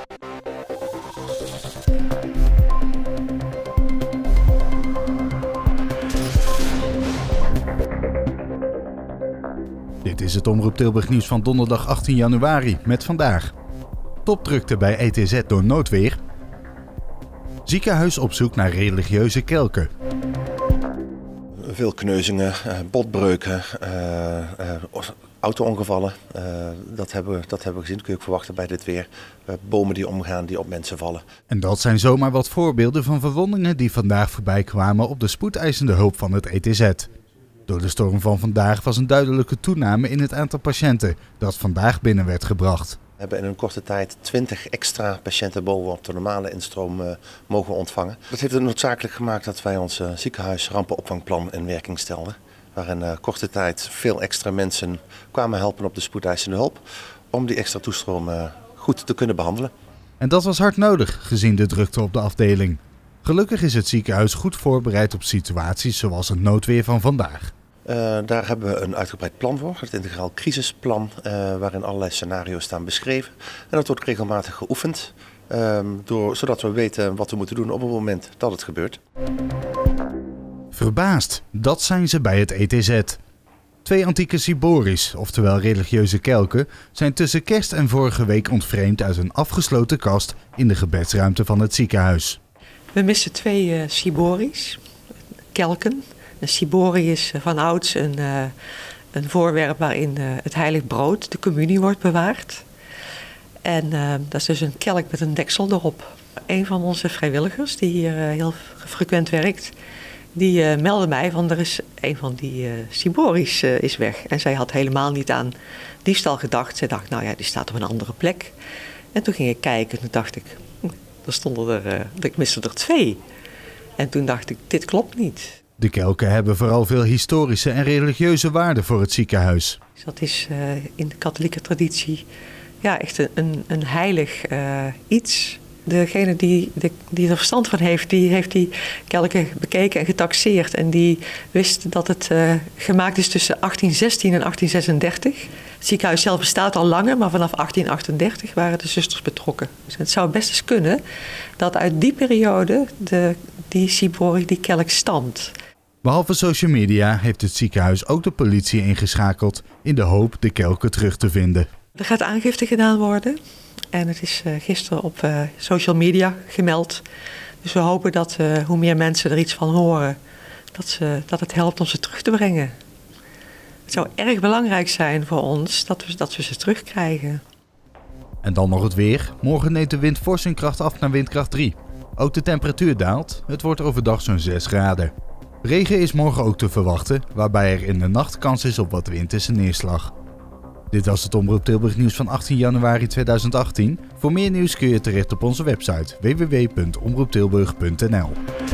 Dit is het Omroep Tilburg nieuws van donderdag 18 januari met vandaag. Topdrukte bij ETZ door noodweer. Ziekenhuis op zoek naar religieuze kelken. Veel kneuzingen, botbreuken, auto-ongevallen. Dat hebben we gezien, dat kun je ook verwachten bij dit weer. Bomen die omgaan, die op mensen vallen. En dat zijn zomaar wat voorbeelden van verwondingen die vandaag voorbij kwamen op de spoedeisende hulp van het ETZ. Door de storm van vandaag was een duidelijke toename in het aantal patiënten dat vandaag binnen werd gebracht. We hebben in een korte tijd 20 extra patiënten bovenop de normale instroom mogen ontvangen. Dat heeft het noodzakelijk gemaakt dat wij ons ziekenhuis rampenopvangplan in werking stelden. Waar in korte tijd veel extra mensen kwamen helpen op de spoedeisende hulp om die extra toestroom goed te kunnen behandelen. En dat was hard nodig gezien de drukte op de afdeling. Gelukkig is het ziekenhuis goed voorbereid op situaties zoals het noodweer van vandaag. Daar hebben we een uitgebreid plan voor, het integraal crisisplan, waarin allerlei scenario's staan beschreven. En dat wordt regelmatig geoefend, zodat we weten wat we moeten doen op het moment dat het gebeurt. Verbaasd, dat zijn ze bij het ETZ. 2 antieke ciboris, oftewel religieuze kelken, zijn tussen kerst en vorige week ontvreemd uit een afgesloten kast in de gebedsruimte van het ziekenhuis. We missen 2 ciboris, kelken. Een cibori is van ouds een voorwerp waarin het heilig brood, de communie, wordt bewaard. En dat is dus een kelk met een deksel erop. Een van onze vrijwilligers, die hier heel frequent werkt, die meldde mij van er is een van die ciboris is weg. En zij had helemaal niet aan diefstal gedacht. Zij dacht, nou ja, die staat op een andere plek. En toen ging ik kijken en toen dacht ik, er stonden ik miste er 2. En toen dacht ik, dit klopt niet. De kelken hebben vooral veel historische en religieuze waarde voor het ziekenhuis. Dat is in de katholieke traditie ja, echt een heilig iets. Degene die er verstand van heeft, die kelken bekeken en getaxeerd. En die wist dat het gemaakt is tussen 1816 en 1836. Het ziekenhuis zelf bestaat al langer, maar vanaf 1838 waren de zusters betrokken. Dus het zou best eens kunnen dat uit die periode die cibori, die kelk stamt. Behalve social media heeft het ziekenhuis ook de politie ingeschakeld in de hoop de kelken terug te vinden. Er gaat aangifte gedaan worden en het is gisteren op social media gemeld. Dus we hopen dat hoe meer mensen er iets van horen, dat het helpt om ze terug te brengen. Het zou erg belangrijk zijn voor ons dat we ze terugkrijgen. En dan nog het weer. Morgen neemt de wind fors in kracht af naar windkracht 3. Ook de temperatuur daalt. Het wordt overdag zo'n 6 graden. Regen is morgen ook te verwachten, waarbij er in de nacht kans is op wat winterse neerslag. Dit was het Omroep Tilburg nieuws van 18 januari 2018. Voor meer nieuws kun je terecht op onze website www.omroeptilburg.nl.